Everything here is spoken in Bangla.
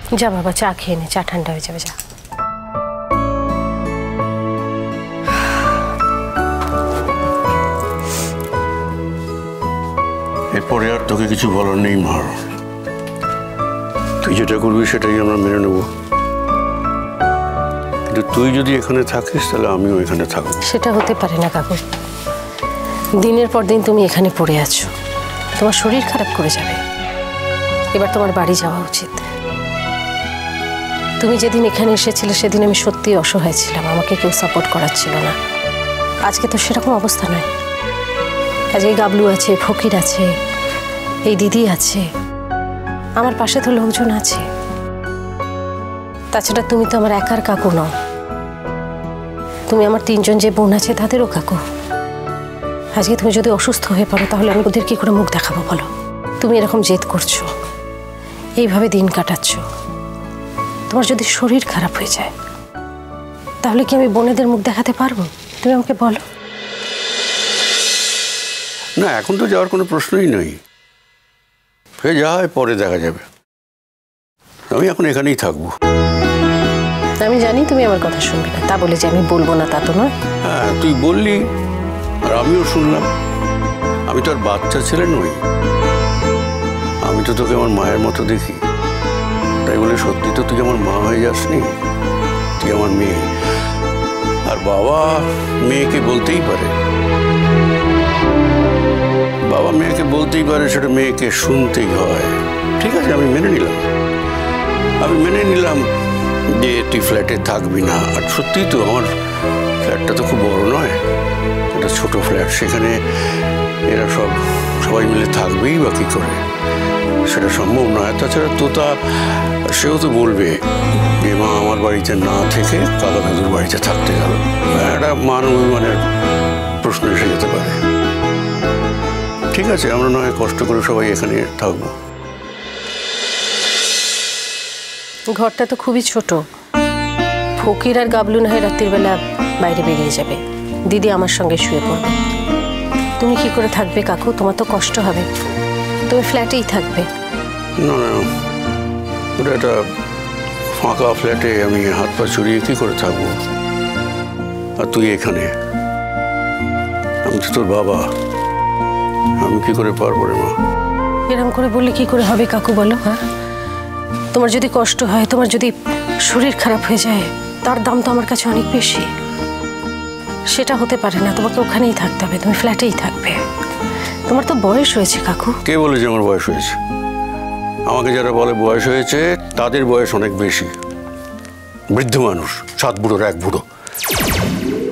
যা বাবা চা খেয়ে নে, চা ঠান্ডা হয়ে যাবে। যা। এরপরে আর তোকে কিছু বলার নেই মা, তুই যেটা করবি সেটাই আমরা মেনে নেব। কিন্তু তুই যদি এখানে থাকিস তাহলে আমিও এখানে থাকবো। সেটা হতে পারে না কাকু, দিনের পর দিন তুমি এখানে পড়ে আছো, তোমার শরীর খারাপ করে যাবে। এবার তোমার বাড়ি যাওয়া উচিত। তুমি যেদিন এখানে এসেছিলে সেদিন আমি সত্যিই অসহায় ছিলাম, আমাকে কেউ সাপোর্ট করার ছিল না। আজকে তো সেরকম অবস্থা নয়। আজকে গাবলু আছে, ফকির আছে, এই দিদি আছে, আমার পাশে তো লোকজন আছে। তাছাড়া তুমি তো আমার একার কাকু নও, তুমি আমার 3 জন যে বোন আছে তাদেরও কাকু। আজকে তুমি যদি অসুস্থ হয়ে পড়ো তাহলে আমি ওদের কি করে মুখ দেখাবো বলো? তুমি এরকম জেদ করছো, এইভাবে দিন কাটাচ্ছ, তোমার যদি শরীর খারাপ হয়ে যায় তাহলে কি আমি বোনেদের মুখ দেখাতে পারবো? তুমি আমাকে বলো। না, এখন তো যাওয়ার কোনো প্রশ্নই নেই, ফের যা হয় পরে দেখা যাবে। আমি এখন এখানেই থাকবো। আমি জানি তুমি আমার কথা শুনবে না, তা বলে যে আমি বলবো না তা তো নয়। হ্যাঁ, তুই বললি আর আমিও শুনলাম। আমি তো আর বাচ্চা ছেলে নই, আমি তো তোকে আমার মায়ের মতো দেখি। তাই বলে সত্যি তো তুই আমার মা হয়ে যাসনি, তুই আমার মেয়ে। আর বাবা মেয়েকে বলতেই পারে, বাবা মেয়েকে বলতেই পারে, সেটা মেয়েকে শুনতেই হয়। ঠিক আছে, আমি মেনে নিলাম যে তুই ফ্ল্যাটে থাকবি না। আর সত্যিই তো আমার ফ্ল্যাটটা তো খুব বড় নয়, এটা ছোট ফ্ল্যাট, সেখানে এরা সবাই মিলে থাকবেই বা কী করে, সেটা সম্ভব নয়। তাছাড়া তোতা সেও তো বলবে যে মা আমার বাড়িতে না থেকে কাকা দাদুর বাড়িতে থাকতে গেল, একটা মান অভিমানের প্রশ্ন এসে যেতে পারে। ঠিক আছে, আমরা নয় কষ্ট করে সবাই এখানে থাকবো। ঘরটা তো খুবই ছোট, ফকির আর গাবলু না হয় রাত্রির বেলা বাইরে বেরিয়ে যাবে, দিদি আমার সঙ্গে শুয়ে পড়বে। তুমি কি করে থাকবে কাকু? তোমার তো কষ্ট হবে, তুমি ফ্ল্যাটেই থাকবে। না না, ওটা একটা ফাঁকা ফ্ল্যাটে আমি হাত পা ছড়িয়ে কি করে থাকবো? আর তুই এখানে, আমি তো তোর বাবা, আমি কি করে পারবো রে মা? এরকম করে বললে কি করে হবে কাকু বলো? হ্যাঁ, তোমার যদি কষ্ট হয়, তোমার যদি শরীর খারাপ হয়ে যায়, তার দাম তো আমার কাছে অনেক বেশি। সেটা হতে পারে না, তোমাকে ওখানেই থাকতে হবে, তুমি ফ্ল্যাটেই থাকবে। তোমার তো বয়স হয়েছে কাকু। কে বলে যে আমার বয়স হয়েছে? আমাকে যারা বলে বয়স হয়েছে তাদের বয়স অনেক বেশি, বৃদ্ধ মানুষ, 7 বুড়োর 1 বুড়ো।